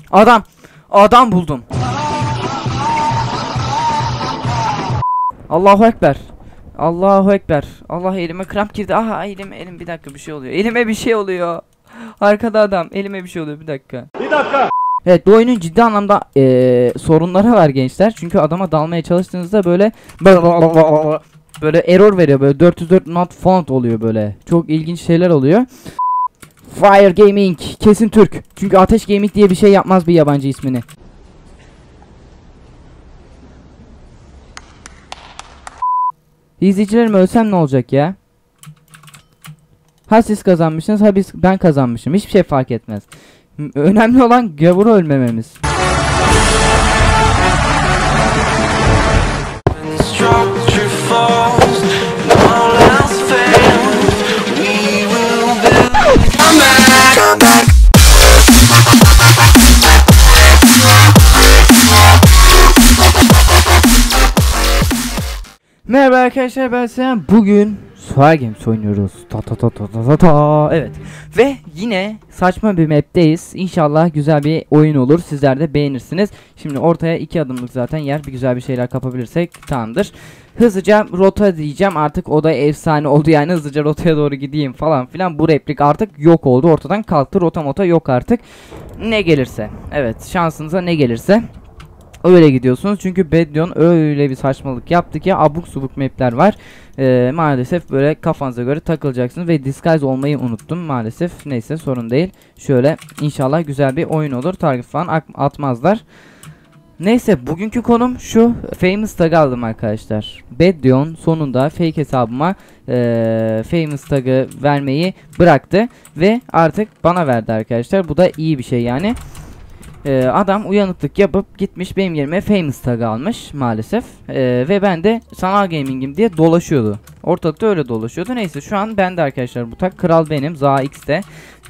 Adam buldum. Allahu Ekber. Allahu Ekber. Allah, elime kramp girdi. Aha, elim bir dakika, bir şey oluyor. Elime bir şey oluyor. Arkada adam. Elime bir şey oluyor, bir dakika. Evet, bu oyunun ciddi anlamda sorunları var gençler. Çünkü adama dalmaya çalıştığınızda böyle error veriyor, böyle 404 not found oluyor böyle. Çok ilginç şeyler oluyor. Fire Gaming kesin Türk. Çünkü Ateş Gaming diye bir şey yapmaz bir yabancı ismini. İzleyicilerim, ölsem ne olacak ya? Ha siz kazanmışsınız, ha ben kazanmışım. Hiçbir şey fark etmez. Önemli olan gavuru ölmememiz. Merhaba arkadaşlar, ben Sen. Bugün Fire Games oynuyoruz. Evet. Ve yine saçma bir map'teyiz. İnşallah güzel bir oyun olur. Sizler de beğenirsiniz. Şimdi ortaya 2 adımlık zaten yer. Bir güzel bir şeyler kapabilirsek tamamdır. Hızlıca rota diyeceğim. Artık o da efsane oldu yani. Hızlıca rotaya doğru gideyim falan filan. Bu replik artık yok oldu. Ortadan kalktı. Rota mota yok artık. Ne gelirse. Evet, şansınıza ne gelirse öyle gidiyorsunuz. Çünkü Bedlion öyle bir saçmalık yaptı ki abuk subuk mapler var. Maalesef böyle kafanıza göre takılacaksınız ve disguise olmayı unuttum maalesef. Neyse, sorun değil. Şöyle inşallah güzel bir oyun olur. Target falan atmazlar. Neyse, bugünkü konum şu. Famous tag aldım arkadaşlar. Bedlion sonunda fake hesabıma Famous tag'ı vermeyi bıraktı ve artık bana verdi arkadaşlar. Bu da iyi bir şey yani. Adam uyanıklık yapıp gitmiş benim yerime Famous tag almış maalesef. Ve ben de sanal gaming'im diye dolaşıyordu. Ortalıkta öyle dolaşıyordu. Neyse, şu an bende arkadaşlar bu tag. Kral benim. Za X'te.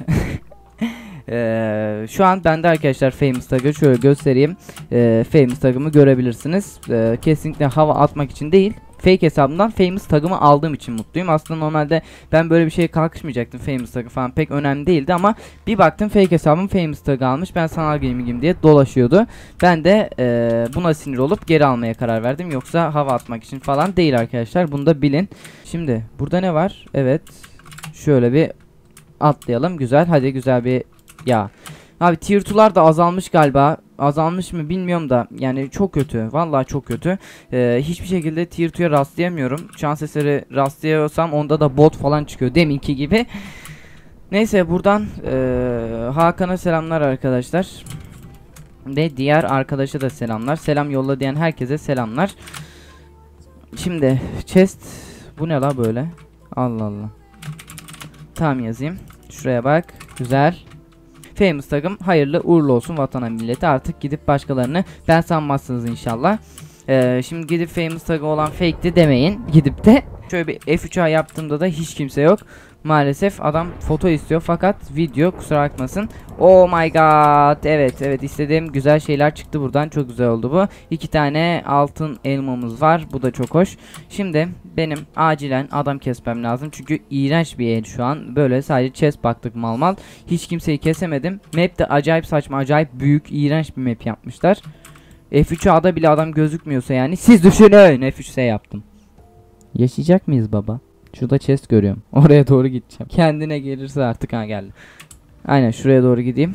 Şu an bende arkadaşlar Famous tag'ı şöyle göstereyim. Famous tag'ımı görebilirsiniz. Kesinlikle hava atmak için değil. Fake hesabımdan Famous tag'ımı aldığım için mutluyum. Aslında normalde ben böyle bir şeye kalkışmayacaktım. Famous tag'ı falan pek önemli değildi ama bir baktım fake hesabım Famous tag'ı almış. Ben sanal gaming'im diye dolaşıyordu. Ben de buna sinir olup geri almaya karar verdim. Yoksa hava atmak için falan değil arkadaşlar. Bunu da bilin. Şimdi burada ne var? Evet. Şöyle bir atlayalım. Güzel. Hadi güzel bir ya. Abi tier 2'lar da azalmış galiba. Azalmış mı bilmiyorum da yani çok kötü. Vallahi çok kötü. Hiçbir şekilde tier 2'ye rastlayamıyorum. Şans eseri rastlıyorsam onda da bot falan çıkıyor deminki gibi. Neyse, buradan Hakan'a selamlar arkadaşlar. Ve diğer arkadaşa da selamlar. Selam yolla diyen herkese selamlar. Şimdi chest, bu ne la böyle? Allah Allah. Tamam, yazayım. Şuraya bak. Güzel. Famous tag'ım hayırlı uğurlu olsun vatana millete. Artık gidip başkalarını ben sanmazsınız inşallah. Şimdi gidip Famous tag'ı olan fake'ti demeyin. Gidip de şöyle bir F3'a yaptığımda da hiç kimse yok. Maalesef adam foto istiyor fakat video, kusura bakmasın. Oh my god. Evet istediğim güzel şeyler çıktı buradan. Çok güzel oldu bu. 2 tane altın elmamız var. Bu da çok hoş. Şimdi benim acilen adam kesmem lazım. Çünkü iğrenç bir el şu an. Böyle sadece chest baktık mal. Hiç kimseyi kesemedim. Map de acayip saçma, acayip büyük, iğrenç bir map yapmışlar. F3A'da bile adam gözükmüyorsa yani siz düşünün. F3S yaptım. Yaşayacak mıyız baba? Şurada chest görüyorum. Oraya doğru gideceğim. Kendine gelirse artık, ha geldi. Aynen şuraya doğru gideyim.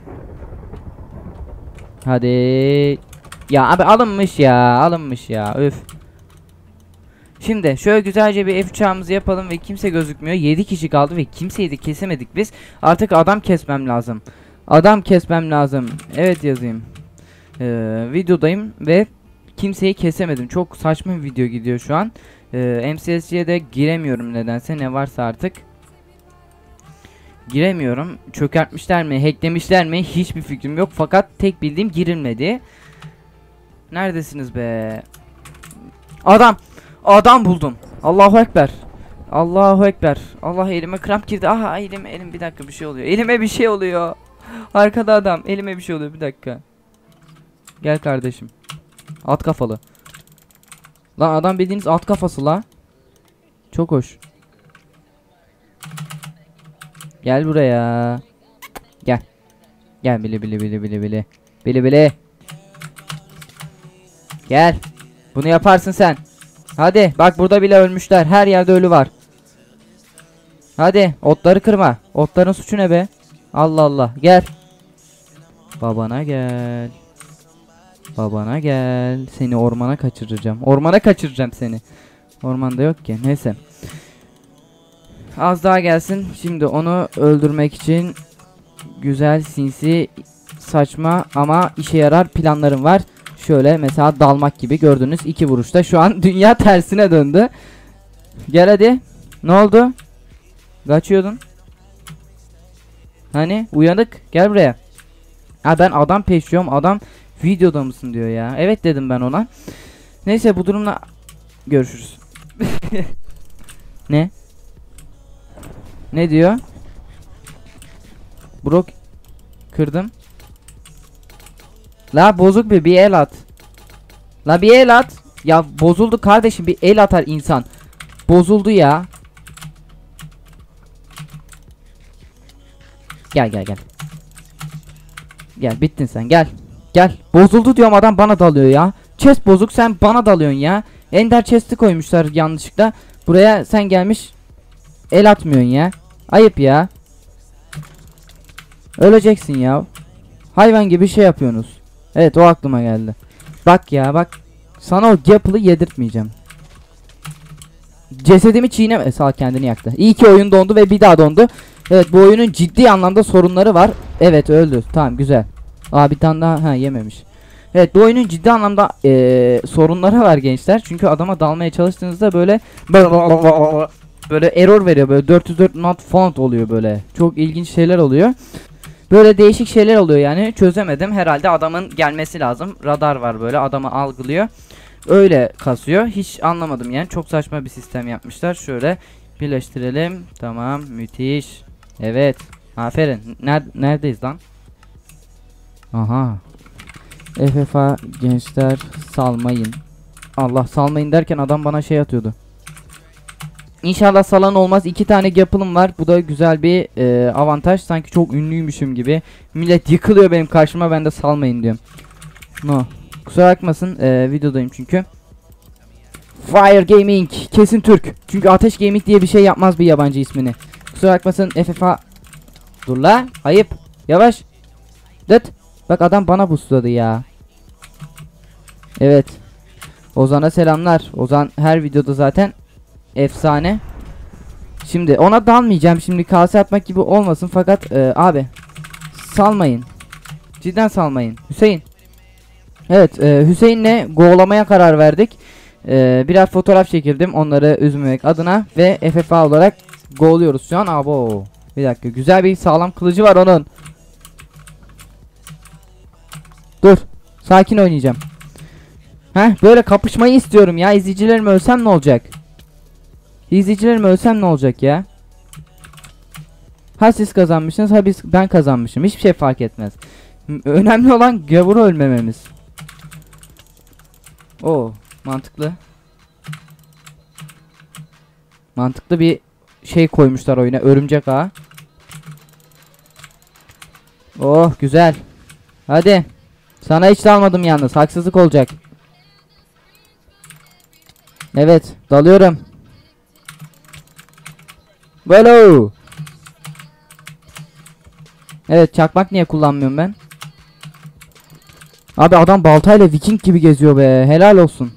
Hadi. Ya abi alınmış ya. Öf. Şimdi şöyle güzelce bir F3'ımızı yapalım ve kimse gözükmüyor. 7 kişi kaldı ve kimseyi de kesemedik biz. Artık adam kesmem lazım. Evet, yazayım. Videodayım ve kimseyi kesemedim. Çok saçma bir video gidiyor şu an. MCSG'ye de giremiyorum nedense, ne varsa artık. Giremiyorum. Çökertmişler mi, hacklemişler mi hiçbir fikrim yok. Fakat tek bildiğim girilmedi. Neredesiniz be? Adam buldum. Allahu Ekber. Allah, elime kramp girdi. Aha, elim bir dakika, bir şey oluyor. Elime bir şey oluyor. Arkada adam. Elime bir şey oluyor, bir dakika. Gel kardeşim. At kafalı. Lan adam bildiğiniz at kafası la. Çok hoş. Gel buraya. Gel. Gel bili bili bili bili bili. Bili bili. Gel. Bunu yaparsın sen. Hadi bak burada bile ölmüşler. Her yerde ölü var. Hadi otları kırma. Otların suçu ne be? Allah Allah. Gel. Babana gel. Babana gel. Seni ormana kaçıracağım. Ormana kaçıracağım seni. Ormanda yok ki. Neyse. Az daha gelsin. Şimdi onu öldürmek için güzel, sinsi, saçma ama işe yarar planlarım var. Şöyle mesela dalmak gibi, gördünüz 2 vuruşta şu an dünya tersine döndü. Gel hadi. Ne oldu? Kaçıyordun. Hani uyanık, gel buraya. Ha ben adam peşliyorum, adam videoda mısın diyor ya. Evet dedim ben ona. Neyse bu durumla görüşürüz. Ne? Ne diyor? Brok kırdım. La bozuk bir el at. La bir el at. Ya bozuldu kardeşim, bir el atar insan. Bozuldu ya. Gel gel gel. Gel bittin sen, gel. Gel. Bozuldu diyorum, adam bana dalıyor ya. Chest bozuk, sen bana dalıyorsun ya. Ender chest'i koymuşlar yanlışlıkla. Buraya sen gelmiş el atmıyorsun ya. Ayıp ya. Öleceksin ya. Hayvan gibi şey yapıyorsunuz. Evet o aklıma geldi. Bak ya bak. Sana o Gapple'ı yedirtmeyeceğim. Cesedimi çiğneme. Sağ kendini yaktı. İyi ki oyun dondu ve bir daha dondu. Evet bu oyunun ciddi anlamda sorunları var. Evet öldü. Tamam güzel. Aa bir tane daha yememiş. Evet bu oyunun ciddi anlamda sorunları var gençler. Çünkü adama dalmaya çalıştığınızda böyle error veriyor. Böyle 404 not found oluyor böyle. Çok ilginç şeyler oluyor. Böyle değişik şeyler oluyor yani, çözemedim. Herhalde adamın gelmesi lazım. Radar var böyle, adamı algılıyor. Öyle kasıyor. Hiç anlamadım yani, çok saçma bir sistem yapmışlar. Şöyle birleştirelim. Tamam müthiş. Evet. Aferin. Neredeyiz lan? Aha. FFA gençler salmayın. Allah, salmayın derken adam bana şey atıyordu. İnşallah salan olmaz. 2 tane Gapple'ım var. Bu da güzel bir avantaj. Sanki çok ünlüymüşüm gibi. Millet yıkılıyor benim karşıma, ben de salmayın diyorum. No. Kusura bakmasın, videodayım çünkü. Fire Gaming. Kesin Türk. Çünkü Ateş Gaming diye bir şey yapmaz bir yabancı ismini. Kusura bakmasın FFA. Dur la. Ayıp. Yavaş. Dıt. Bak adam bana boostladı ya. Evet. Ozan'a selamlar. Ozan her videoda zaten efsane. Şimdi ona dalmayacağım. Şimdi kase atmak gibi olmasın fakat abi salmayın. Cidden salmayın. Hüseyin. Evet Hüseyin'le go'lamaya karar verdik. Biraz fotoğraf çekirdim onları üzmemek adına ve FFA olarak go'luyoruz şu an. Abo. Bir dakika, güzel bir sağlam kılıcı var onun. Dur. Sakin oynayacağım. Heh, böyle kapışmayı istiyorum ya. İzleyicilerim ölsem ne olacak? İzleyicilerim ölsem ne olacak ya? Ha siz kazanmışsınız, ha ben kazanmışım. Hiçbir şey fark etmez. Önemli olan gavuru ölmememiz. Oo, mantıklı. Mantıklı bir şey koymuşlar oyuna. Örümcek ağı. Oh güzel. Hadi. Sana hiç dalmadım yalnız. Haksızlık olacak. Evet, dalıyorum. Böyle. Evet, çakmak niye kullanmıyorum ben? Abi adam baltayla Viking gibi geziyor be. Helal olsun.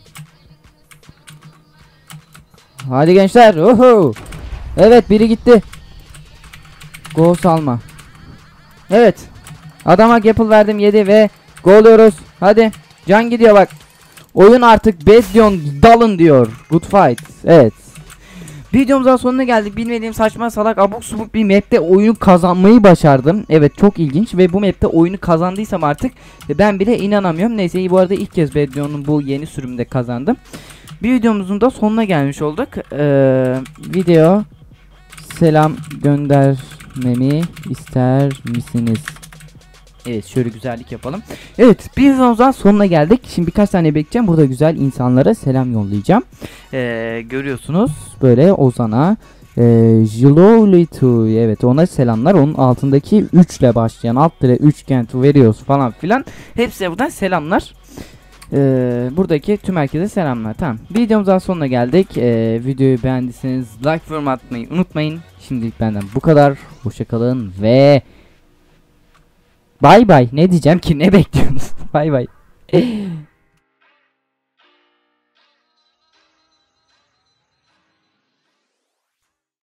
Hadi gençler. Oho. Evet, biri gitti. Go salma. Evet. Adama Gapple verdim, yedi ve golluyoruz. Hadi. Can gidiyor bak. Oyun artık Bezdion dalın diyor. Good fight. Evet. Videomuzun sonuna geldik. Bilmediğim saçma salak abuk subuk bir map'te oyunu kazanmayı başardım. Evet, çok ilginç ve bu map'te oyunu kazandıysam artık ben bile inanamıyorum. Neyse, bu arada ilk kez Bedion'un bu yeni sürümde kazandım. Bir videomuzun da sonuna gelmiş olduk. Video selam göndermemi ister misiniz? Evet, şöyle güzellik yapalım. Evet, bir videomuzdan sonuna geldik. Şimdi birkaç tane bekleyeceğim. Burada güzel insanlara selam yollayacağım. Görüyorsunuz böyle Ozan'a, Jiloli to, evet, ona selamlar. Onun altındaki 3 ile başlayan alt tire üçgen to veriyoruz falan filan. Hepsine buradan selamlar. Buradaki tüm herkese selamlar. Tamam. Videomuzun sonuna geldik. Videoyu beğendiyseniz like ve yorum atmayı unutmayın. Şimdilik benden bu kadar. Hoşçakalın ve bay bay. Ne diyeceğim ki, ne bekliyorsunuz? Bay bay.